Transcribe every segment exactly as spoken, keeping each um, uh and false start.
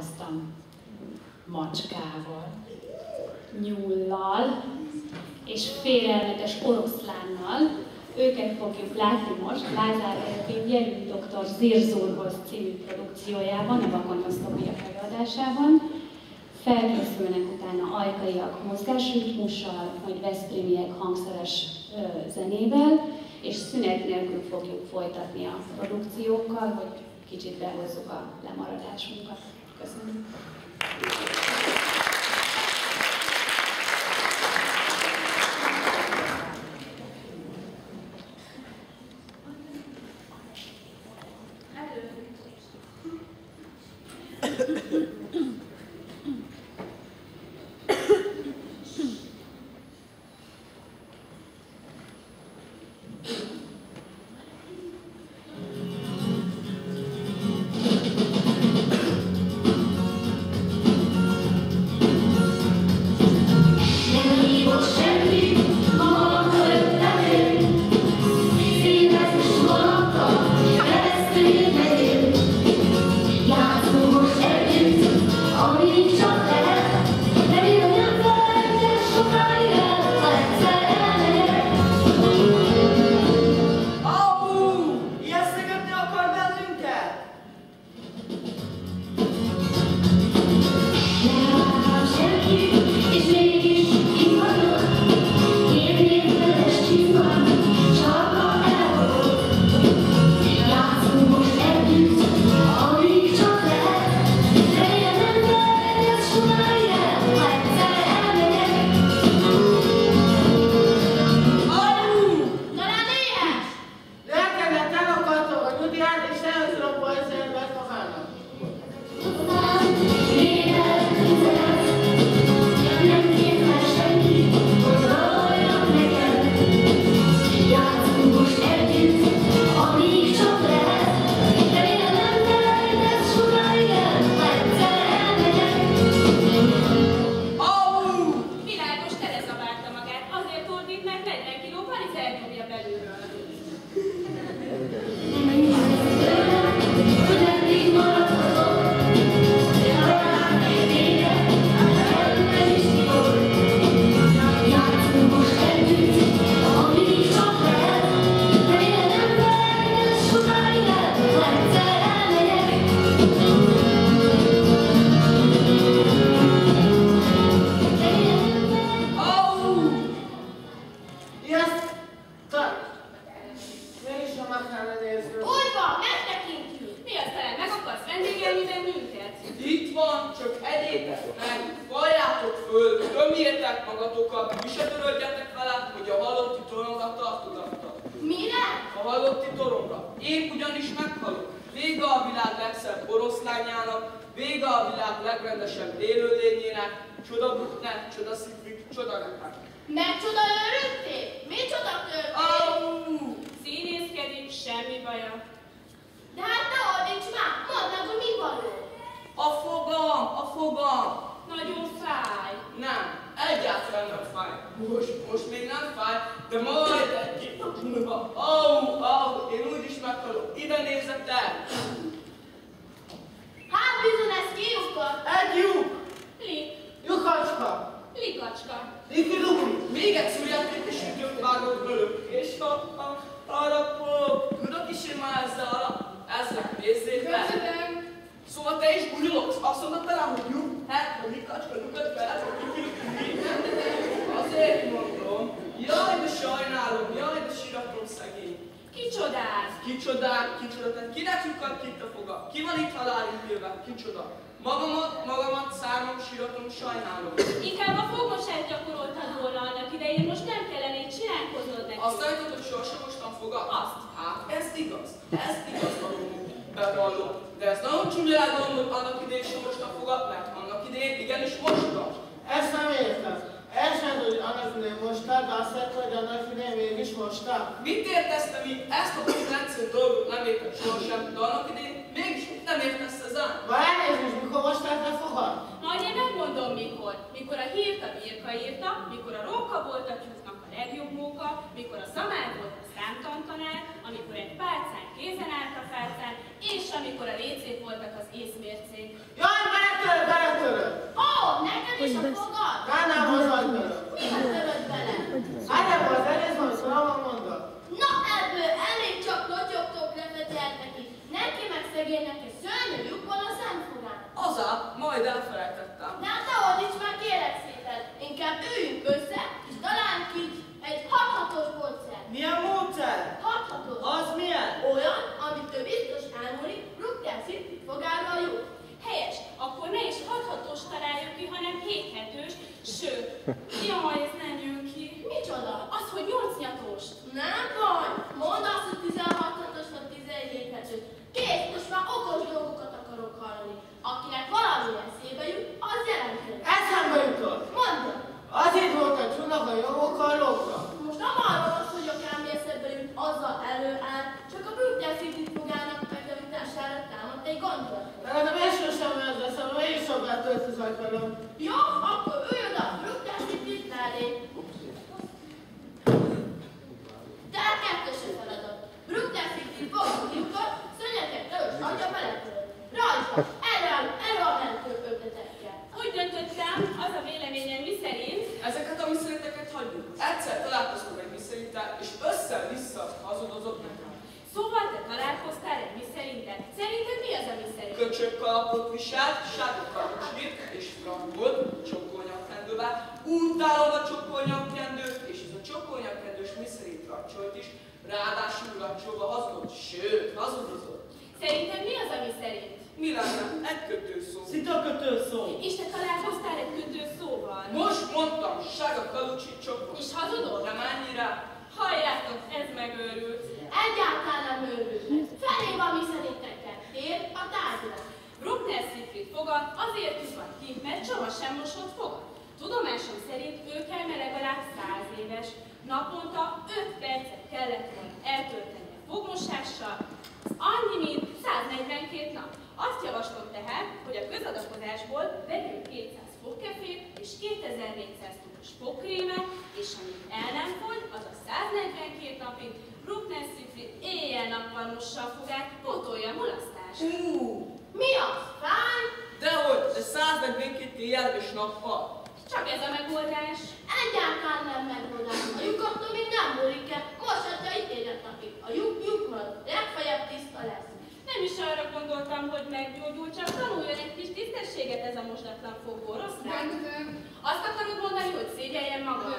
találkoztam macskával, nyullal és félelmetes oroszlánnal. Őket fogjuk látni most Lázár Ervin Jelű doktor Zirzurhoz című produkciójában, a Vakonyosztopiak előadásában. Felkészülnek utána ajkaiak mozgásritmussal, majd veszprémiek hangszeres ö, zenével, és szünet nélkül fogjuk folytatni a produkciókkal, hogy kicsit behozzuk a lemaradásunkat. Köszönöm. Mikor a szamár volt a számtantanár, amikor egy pálcán kézen állt a fálcán, és amikor a lécék voltak az észmércék. Jaj, mert töltsz az ajtónom. Jó, akkor ülj oda, rúgtásd itt mellé. Tehát kettős a feladat. Rúgtásd itt fogjuk, szönyeket tölts, adja beletől. Rajta, erre a, erre a mentőkötetekkel. Úgy döntöttem, az a véleményem, miszerint Ezeket a miszerinteket hagyjuk. Egyszer találkoztunk egy miszerinttel, és össze-vissza hazudozott nekem. szóval te találkoztál egy miszerintet. Szerinted mi az a miszerint? Köcsög kalapot viselt, sárga karocsnyit és frankot, csokolnyakkendővel. Utálom a csokolnyakkendőt, és ez a csokolnyakkendős miszerint racsolt is, ráadásul racsolva hazudott, sőt, hazudozott. Szerinted mi az a miszerint? Mi lenne? Egy kötőszó. Szita kötőszó. És te találkoztál egy kötő szóval? Most mondtam, sárga kalocsi csokot. És hazudod? Nem annyira. Halljátok, ez megőrült. Egyáltalán nem őrült. Felé van miszerintekkel. Tér a tárgyra. Bruckner Siegfried foga azért jutott ki, mert Csaba sem mosott fogat. Tudomásom szerint ő kell legalább száz éves. Naponta öt percet kellett volna eltölteni a fogmosással, annyi, mint száznegyvenkét nap. Azt javaslom tehát, hogy a közadakozásból vegyünk kétszáz fogkefét és kétezer-négyszáz tukos fogkrémet, és amíg el nem fogy, az a száznegyvenkét napig Bruckner Siegfried éjjel-nappal mossa a fogát, pótolja a mulasztást. Ú, Mi az? Fáj? dehogy, de száznegyvenkét éjjel és nappal. Csak ez a megoldás. Egyáltalán nem megoldás. A lyukattól még nem múlik el. Moshatja ítélet napig. A lyuk lyuk marad. Legfeljebb tiszta lesz. Nem is arra gondoltam, hogy meggyógyul, csak tanuljon egy kis tisztességet ez a mosdatlan fogó, rossz rám? Azt akarod mondani, hogy szégyeljen magam?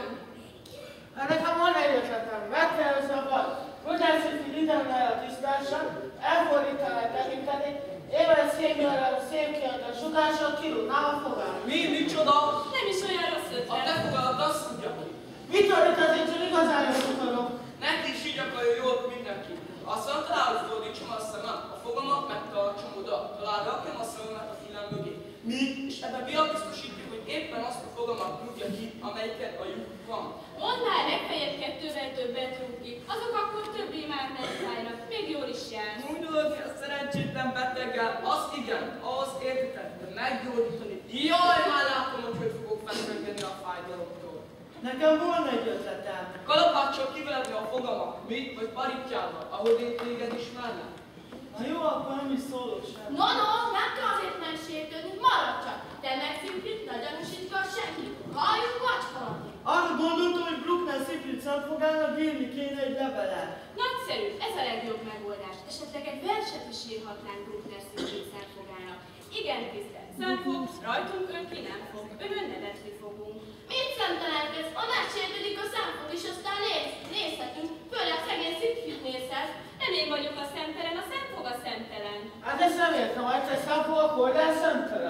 Hát nekem van egy ötletem. Meg kell összeakad. Rudási figyelme a tisztásra, elfordítaná tekinteni, éven szémjönre a szémkiadó sugással kirúgná a fogát. Mi, micsoda? Nem is olyan rossz A ötlet. te fogalad azt mondja ki. Mitől itt azért csak igazán jól akarok? Neki is így akarja jól mindenki. Azt mondta rá, hogy fordítsam a szemem, a fogamat megtartsam oda, talán rakjam a szememet a fülem mögé. Mi? És ebben mi a biztosítjuk, hogy éppen azt a fogamat rúgja ki, amelyiket a lyuk van. Mondd már, legfeljebb kettővel többet rúg ki. Azok akkor többé már nem fájnak. Még jól is jár. Mondod, a szerencsétlen beteggel, azt igen, az érted, de meggyógyítani. Jaj, már látom, hogy hogy fogok felmegeni a fájdalomtól. Nekem volna egy ötletem. Kalapáccsal kiveledni a fogamat, mi vagy paritjával, ahol én téged ismernem. Na jó, akkor nem is szólok sem. No, no, nem kell azért nem sértődni, maradj csak. Te meg Siegfried, ne gyanúsítva senki. Halljuk vacskolni. Arra gondoltam, hogy Bruckner Siegfried szemfogának írni kéne egy levelet. Nagyszerű, ez a legjobb megoldás. Esetleg egy verset is írhatnánk Bruckner Siegfried szemfogának. Igen, tisztelt szemfog, rajtunk ön ki nem fog, önön nevetni fogunk. Mit szentelenkedsz? Ha megsértődik a szemfog is, aztán néz, nézhetünk. Főleg szegény Siegfried nézhet. Nem én vagyok a szemtelen, a szemfog a szemtelen. Hát ezt nem értem, ha egyszer szemfog, akkor lesz szemtelen.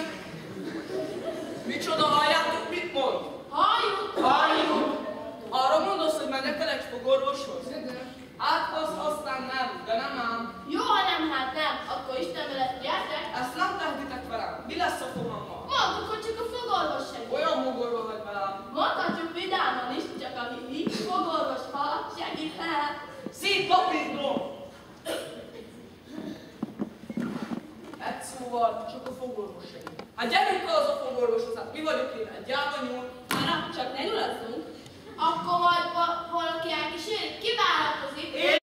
Micsoda, halljátok, mit mond? Halljuk! Halljuk! Arra mondasz, hogy menjek el egy fogorvoshoz? Hát az aztán nem, de nem ám. Jó, ha nem, hát nem. Akkor Isten veled, gyertek! Ezt nem tehetitek velem. Mi lesz a fogammal? Mondtuk, hogy csak a fogorvos segít. Olyan mogorva vagy velem. Mondhatjuk vidáman is, csak a hihi fogorvos hal segíthet. Szép papírdom! Egy szóval csak a fogorvos segít. Hát gyerünk el az a fogorvoshoz, hát mi vagyok én, egy gyávanyúl. Na, csak ne nyulazzunk. Akkor majd va- valaki elkíséri, ki vállalkozik? Én